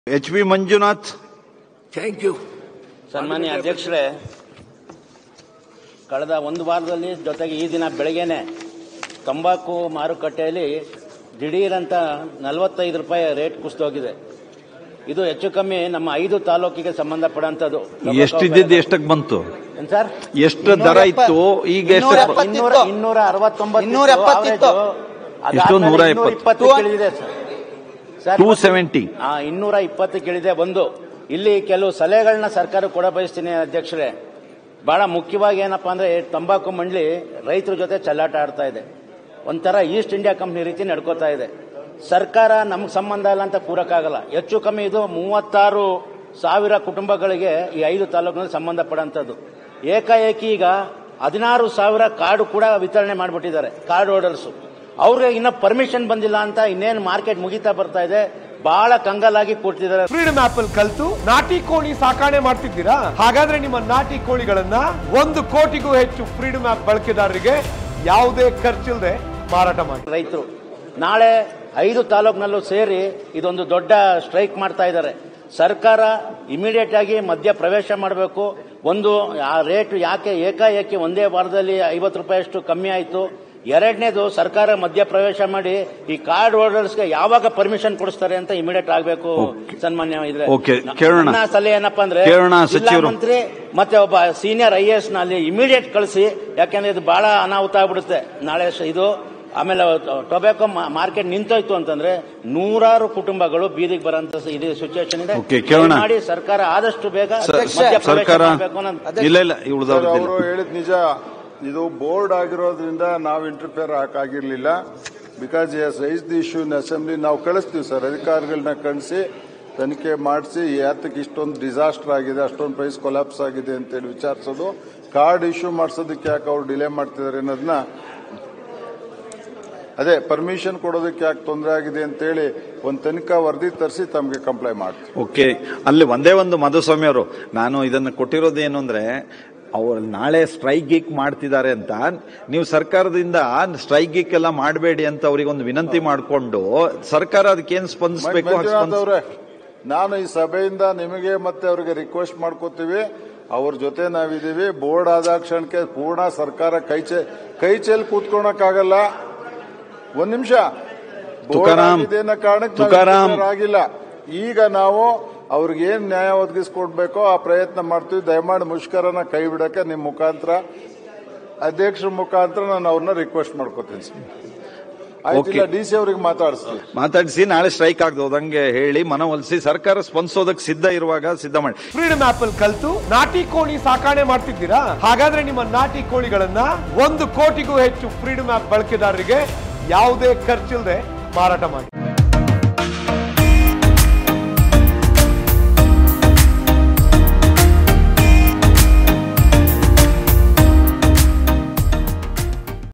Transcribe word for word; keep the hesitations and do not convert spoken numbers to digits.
H V Manjunath. Thank you. ಸನ್ಮಾನ್ಯ ಅಧ್ಯಕ್ಷರೇ, ಕಳೆದ ಒಂದು ವಾರದಲ್ಲಿ ಜೊತೆಗೆ ಈ ದಿನ ಬೆಳಗ್ಗೆನೆ ತಂಬಾಕು ಮಾರುಕಟ್ಟೆಯಲ್ಲಿ ದಿಢೀರಂತ ನಲವತ್ತೈದು ರೂಪಾಯಿ ರೇಟ್ ಕುಸಿದೋಗಿದೆ. ಇದು ಹೆಚ್ಚು ಕಮ್ಮಿ ನಮ್ಮ ಐದು ತಾಲೂಕಿಗೆ ಸಂಬಂಧಪಟ್ಟಂತದ್ದು. ಎಷ್ಟಿದ್ದು ಎಷ್ಟಕ್ಕೆ ಬಂತು ಸರ್? ಎಷ್ಟು ದರ ಇತ್ತು? ಈಗ ಇನ್ನೂರ ಅರವತ್ತೊಂಬತ್ತು ನೂರ ಇಪ್ಪತ್ತು ಕೇಳಿದೆ ಸರ್. ಟೂ ಸೆವೆಂಟಿ ಇನ್ನೂರ ಇಪ್ಪತ್ತು ಕೇಳಿದೆ. ಒಂದು ಇಲ್ಲಿ ಕೆಲವು ಸಲಹೆಗಳನ್ನ ಸರ್ಕಾರ ಕೊಡ ಬಯಸ್ತೀನಿ ಅಧ್ಯಕ್ಷರೇ. ಬಹಳ ಮುಖ್ಯವಾಗಿ ಏನಪ್ಪಾ ಅಂದ್ರೆ ತಂಬಾಕು ಮಂಡಳಿ ರೈತರ ಜೊತೆ ಚೆಲ್ಲಾಟ ಆಡ್ತಾ ಇದೆ. ಒಂಥರ ಈಸ್ಟ್ ಇಂಡಿಯಾ ಕಂಪ್ನಿ ರೀತಿ ನಡ್ಕೋತಾ ಇದೆ. ಸರ್ಕಾರ ನಮ್ಗೆ ಸಂಬಂಧ ಇಲ್ಲ ಅಂತ ಕೂರಕ್ಕಾಗಲ್ಲ. ಹೆಚ್ಚು ಕಮ್ಮಿ ಇದು ಮೂವತ್ತಾರು ಸಾವಿರ ಕುಟುಂಬಗಳಿಗೆ ಈ ಐದು ತಾಲೂಕಿನಲ್ಲಿ ಸಂಬಂಧಪಟ್ಟಂಥದ್ದು. ಏಕಾಏಕಿ ಈಗ ಹದಿನಾರು ಸಾವಿರ ಕಾರ್ಡ್ ಕೂಡ ವಿತರಣೆ ಮಾಡಿಬಿಟ್ಟಿದ್ದಾರೆ, ಕಾರ್ಡ್ ಹೋಲ್ಡರ್ಸು. ಅವ್ರಿಗೆ ಇನ್ನ ಪರ್ಮಿಷನ್ ಬಂದಿಲ್ಲ ಅಂತ ಇನ್ನೇನು ಮಾರ್ಕೆಟ್ ಮುಗಿತಾ ಬರ್ತಾ ಇದೆ. ಬಹಳ ಕಂಗಾಲಾಗಿ ಕೊಡ್ತಿದ್ದಾರೆ. ಫ್ರೀಡಮ್ ಆಪ್ ಅಲ್ಲಿ ಕಲ್ತು ನಾಟಿ ಕೋಳಿ ಸಾಕಣೆ ಮಾಡ್ತಿದ್ದೀರಾ? ಹಾಗಾದ್ರೆ ನಿಮ್ಮ ನಾಟಿ ಕೋಳಿಗಳನ್ನ ಒಂದು ಕೋಟಿಗೂ ಹೆಚ್ಚು ಫ್ರೀಡಮ್ ಆಪ್ ಬಳಕೆದಾರರಿಗೆ ಯಾವುದೇ ಖರ್ಚಿಲ್ಲದೆ ಮಾರಾಟ ಮಾಡಿ. ರೈತರು ನಾಳೆ ಐದು ತಾಲೂಕಿನಲ್ಲೂ ಸೇರಿ ಇದೊಂದು ದೊಡ್ಡ ಸ್ಟ್ರೈಕ್ ಮಾಡ್ತಾ ಇದ್ದಾರೆ. ಸರ್ಕಾರ ಇಮಿಡಿಯೇಟ್ ಆಗಿ ಮಧ್ಯ ಪ್ರವೇಶ ಮಾಡಬೇಕು. ಒಂದು ಆ ರೇಟ್ ಯಾಕೆ ಏಕಾಏಕಿ ಒಂದೇ ವಾರದಲ್ಲಿ ಐವತ್ತು ರೂಪಾಯಿಯಷ್ಟು ಕಮ್ಮಿ ಆಯಿತು. ಎರಡನೇದು, ಸರ್ಕಾರ ಮಧ್ಯ ಪ್ರವೇಶ ಮಾಡಿ ಈ ಕಾರ್ಡ್ ಹೋಲ್ಡರ್ಸ್ಗೆ ಯಾವಾಗ ಪರ್ಮಿಷನ್ ಕೊಡಿಸ್ತಾರೆ ಅಂತ ಇಮಿಡಿಯೇಟ್ ಆಗಬೇಕು. ಸನ್ಮಾನ್ಯ ಇದ್ರೆ ಸಲಹೆ ಏನಪ್ಪಾ ಅಂದ್ರೆ ಜಿಲ್ಲಾ ಮಂತ್ರಿ ಮತ್ತೆ ಒಬ್ಬ ಸೀನಿಯರ್ ಐ ಎ ಎಸ್ ನಲ್ಲಿ ಇಮಿಡಿಯೇಟ್ ಕಳಿಸಿ. ಯಾಕೆಂದ್ರೆ ಇದು ಬಹಳ ಅನಾಹುತ ಆಗ್ಬಿಡುತ್ತೆ ನಾಳೆ ಇದು. ಆಮೇಲೆ ಟೊಬ್ಯಾಕೊ ಮಾರ್ಕೆಟ್ ನಿಂತೋಯ್ತು ಅಂತಂದ್ರೆ ನೂರಾರು ಕುಟುಂಬಗಳು ಬೀದಿಗೆ ಬರೋಂತ ಇದು ಸಿಚುವೇಶನ್ ಇದೆ. ಮಾಡಿ ಸರ್ಕಾರ ಆದಷ್ಟು ಬೇಗ ಸರ್ಕಾರ ಅವರು ಹೇಳಿದ್ ನಿಜ. ಇದು ಬೋರ್ಡ್ ಆಗಿರೋದ್ರಿಂದ ನಾವು ಇಂಟರ್ಫಿಯರ್ ಹಾಕಾಗಿರ್ಲಿಲ್ಲ. Because as raise the issue in assembly. ನಾವು ಕಳಿಸ್ತೀವಿ ಸರ್, ಅಧಿಕಾರಿಗಳನ್ನ ಕಳಿಸಿ ತನಿಖೆ ಮಾಡಿಸಿ ಯಾತಕ್ಕೆ ಇಷ್ಟೊಂದು ಡಿಸಾಸ್ಟರ್ ಆಗಿದೆ, ಅಷ್ಟೊಂದು ಪ್ರೈಸ್ ಕೊಲಾಪ್ಸ್ ಆಗಿದೆ ಅಂತೇಳಿ ವಿಚಾರಿಸೋದು. ಕಾರ್ಡ್ ಇಶ್ಯೂ ಮಾಡಿಸೋದಕ್ಕೆ ಯಾಕೆ ಅವ್ರು ಡಿಲೇ ಮಾಡ್ತಿದ್ದಾರೆ ಅನ್ನೋದನ್ನ, ಅದೇ ಪರ್ಮಿಷನ್ ಕೊಡೋದಕ್ಕೆ ಯಾಕೆ ತೊಂದರೆ ಆಗಿದೆ ಅಂತೇಳಿ ಒಂದು ತನಿಖಾ ವರದಿ ತರಿಸಿ ತಮಗೆ ಕಂಪ್ಲೈ ಮಾಡ್ತೀವಿ. ಓಕೆ. ಅಲ್ಲಿ ಒಂದೇ ಒಂದು ಮಧುಸ್ವಾಮಿ ಅವರು, ನಾನು ಇದನ್ನು ಕೊಟ್ಟಿರೋದೇನು ಅಂದ್ರೆ ಅವ್ರು ನಾಳೆ ಸ್ಟ್ರೈಕ್ ಗೀಕ್ ಮಾಡ್ತಿದ್ದಾರೆ ಅಂತ ನೀವು ಸರ್ಕಾರದಿಂದ ಸ್ಟ್ರೈಕ್ ಗೀಕ್ ಎಲ್ಲ ಮಾಡಬೇಡಿ ಅಂತ ಅವರಿಗೊಂದು ವಿನಂತಿ ಮಾಡಿಕೊಂಡು ಸರ್ಕಾರ ಅದಕ್ಕೇನು ಸ್ಪಂದಿಸಬೇಕು? ನಾನು ಈ ಸಭೆಯಿಂದ ನಿಮಗೆ ಮತ್ತೆ ಅವರಿಗೆ ರಿಕ್ವೆಸ್ಟ್ ಮಾಡ್ಕೋತೀವಿ. ಅವ್ರ ಜೊತೆ ನಾವಿದ್ದೀವಿ. ಬೋರ್ಡ್ ಆದ ಕ್ಷಣಕ್ಕೆ ಪೂರ್ಣ ಸರ್ಕಾರ ಕೈ ಚೆ ಕೈ ಚೆಲ್ಲಿ ಕೂತ್ಕೊಳಕ್ಕಾಗಲ್ಲ. ಒಂದ್ ನಿಮಿಷ, ತುಕಾರಾಮ್ ಕಾರಣಕ್ಕೆ ಆಗಿಲ್ಲ. ಈಗ ನಾವು ಅವ್ರಿಗೆ ಏನ್ ನ್ಯಾಯ ಒದಗಿಸ್ಕೊಡ್ಬೇಕೋ ಆ ಪ್ರಯತ್ನ ಮಾಡ್ತೀವಿ. ದಯಮಾಡಿ ಮುಷ್ಕರನ ಕೈ ಬಿಡಕ್ಕೆ ನಿಮ್ ಮುಖಾಂತರ, ಅಧ್ಯಕ್ಷರ ಮುಖಾಂತರ ನಾನು ಅವ್ರನ್ನ ರಿಕ್ವೆಸ್ಟ್ ಮಾಡ್ಕೋತೀನಿ. ಆಯ್ತಿಲ್ಲ, ಡಿ ಸಿ ಅವ್ರಿಗೆ ಮಾತಾಡಿಸ್ತೀವಿ. ಮಾತಾಡಿಸಿ ನಾಳೆ ಸ್ಟ್ರೈಕ್ ಆಗದಂಗೆ ಹೇಳಿ ಮನವೊಲಿಸಿ ಸರ್ಕಾರ ಸ್ಪಂದಿಸೋದಕ್ಕೆ ಸಿದ್ಧ ಇರುವಾಗ ಸಿದ್ಧ ಮಾಡಿ. ಫ್ರೀಡಮ್ ಆಪ್ ಅಲ್ಲಿ ಕಲ್ತು ನಾಟಿ ಕೋಳಿ ಸಾಕಣೆ ಮಾಡ್ತಿದ್ದೀರಾ? ಹಾಗಾದ್ರೆ ನಿಮ್ಮ ನಾಟಿ ಕೋಳಿಗಳನ್ನ ಒಂದು ಕೋಟಿಗೂ ಹೆಚ್ಚು ಫ್ರೀಡಮ್ ಆಪ್ ಬಳಕೆದಾರರಿಗೆ ಯಾವುದೇ ಖರ್ಚಿಲ್ಲದೆ ಮಾರಾಟ ಮಾಡಿ.